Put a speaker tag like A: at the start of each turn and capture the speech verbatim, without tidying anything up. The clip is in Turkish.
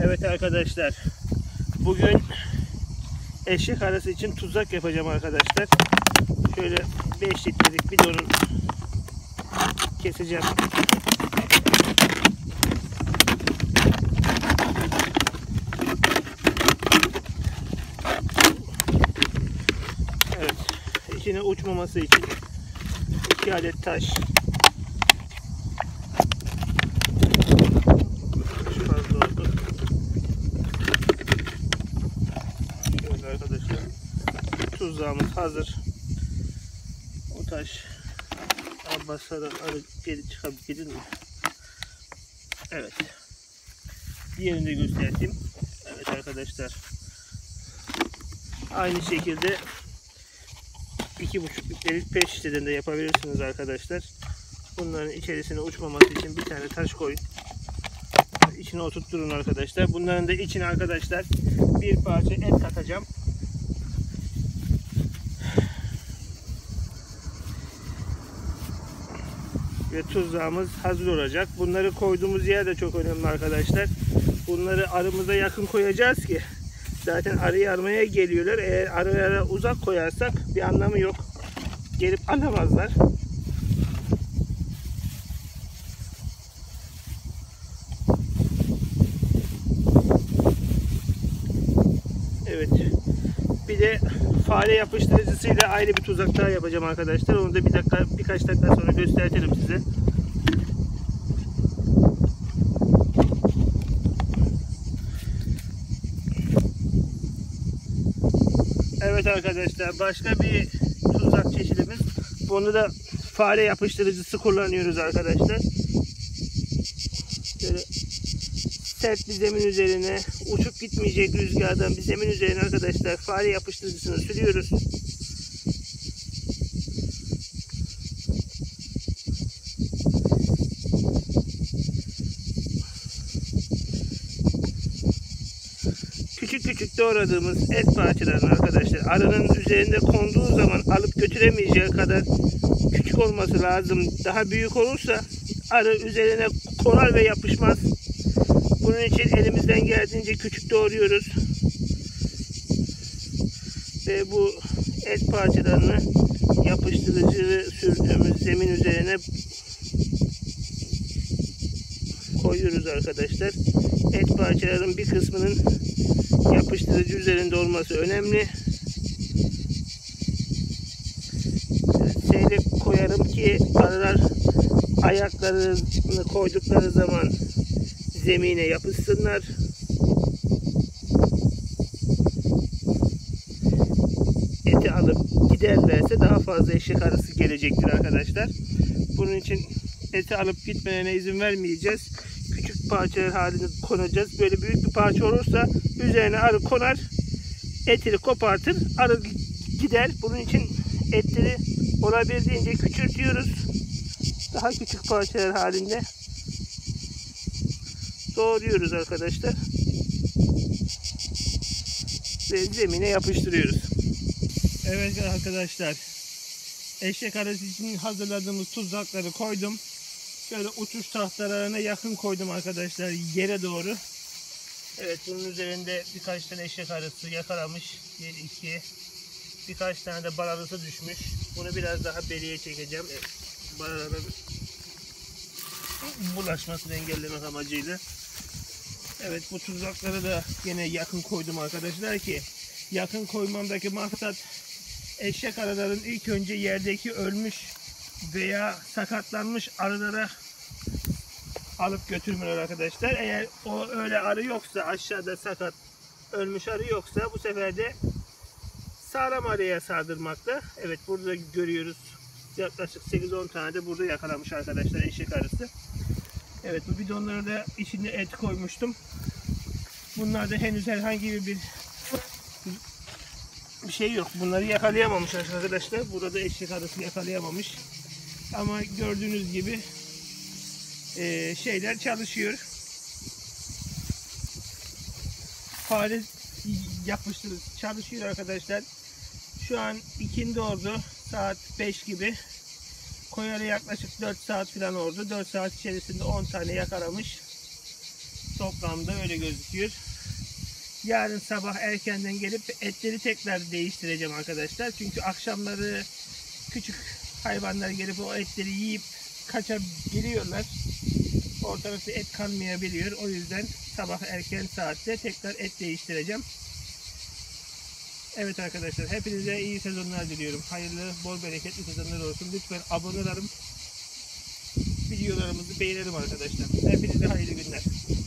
A: Evet arkadaşlar, bugün eşek arısı için tuzak yapacağım arkadaşlar. Şöyle beş litrelik bidonu keseceğim. Evet, içine uçmaması için iki adet taş. Arkadaşlar, tuzağımız hazır. O taş basara arı geri çıkabilir mi? Evet. Diğerini de göstereyim. Evet arkadaşlar. Aynı şekilde iki buçuk litrelik pet şişeden de yapabilirsiniz arkadaşlar. Bunların içerisine uçmaması için bir tane taş koyun. İçine oturtturun arkadaşlar. Bunların da içine arkadaşlar bir parça et katacağım. Ve tuzağımız hazır olacak. Bunları koyduğumuz yer de çok önemli arkadaşlar. Bunları arımıza yakın koyacağız ki zaten arıyı aramaya geliyorlar. Eğer arılara uzak koyarsak bir anlamı yok. Gelip alamazlar. Evet. Bir de fare yapıştırıcısıyla ayrı bir tuzak daha yapacağım arkadaşlar. Onu da bir dakika, birkaç dakika sonra göstereceğim size. Evet arkadaşlar, başka bir tuzak çeşidimiz. Bunu da fare yapıştırıcısı kullanıyoruz arkadaşlar. Şöyle sert bir zemin üzerine, uçup gitmeyecek rüzgardan bir zemin üzerine arkadaşlar fare yapıştırıcısını sürüyoruz. Küçük küçük doğradığımız et parçalarını arkadaşlar arının üzerinde konduğu zaman alıp götüremeyeceği kadar küçük olması lazım. Daha büyük olursa arı üzerine konar ve yapışmaz. Bunun için elimizden geldiğince küçük doğruyoruz. Ve bu et parçalarını yapıştırıcı sürdüğümüz zemin üzerine koyuyoruz arkadaşlar. Et parçalarının bir kısmının yapıştırıcı üzerinde olması önemli. Seyrek koyarım ki arılar ayaklarını koydukları zaman zemine yapışsınlar. Eti alıp giderlerse daha fazla eşek arısı gelecektir arkadaşlar. Bunun için eti alıp gitmelerine izin vermeyeceğiz. Küçük parçalar halinde konacağız. Böyle büyük bir parça olursa üzerine arı konar, etini kopartır, arı gider. Bunun için etleri olabildiğince küçültüyoruz. Daha küçük parçalar halinde doğruyoruz arkadaşlar. Ve zemine yapıştırıyoruz. Evet arkadaşlar, eşek arısı için hazırladığımız tuzakları koydum. Şöyle uçuş tahtalarına yakın koydum arkadaşlar, yere doğru. Evet, bunun üzerinde birkaç tane eşek arısı yakalamış. bir, iki, birkaç tane de bal arısı düşmüş. Bunu biraz daha beriye çekeceğim. Evet, bal arısı bulaşmasını engellemek amacıyla. Evet, bu tuzakları da yine yakın koydum arkadaşlar ki yakın koymamdaki maksat eşek arıların ilk önce yerdeki ölmüş veya sakatlanmış arılara alıp götürmeler arkadaşlar. Eğer o öyle arı yoksa, aşağıda sakat ölmüş arı yoksa bu sefer de sağlam arıya sardırmakta. Evet, burada görüyoruz yaklaşık sekiz on tane de burada yakalamış arkadaşlar eşek arısı. Evet, bu bidonlara da içinde et koymuştum. Bunlar da henüz herhangi bir bir şey yok. Bunları yakalayamamış arkadaşlar. Burada eşek arısı yakalayamamış. Ama gördüğünüz gibi e, şeyler çalışıyor. Fare yapıştırır çalışıyor arkadaşlar. Şu an ikindi oldu. Saat beş gibi. Koyalı yaklaşık dört saat falan oldu. dört saat içerisinde on tane yakalamış. Toplamda öyle gözüküyor. Yarın sabah erkenden gelip etleri tekrar değiştireceğim arkadaşlar. Çünkü akşamları küçük hayvanlar gelip o etleri yiyip kaçabiliyorlar. Ortalıkta et kanmayabiliyor. O yüzden sabah erken saatte tekrar et değiştireceğim. Evet arkadaşlar, hepinize iyi sezonlar diliyorum. Hayırlı, bol bereketli sezonlar olsun. Lütfen abone olalım. Videolarımızı beğenelim arkadaşlar. Hepinize hayırlı günler.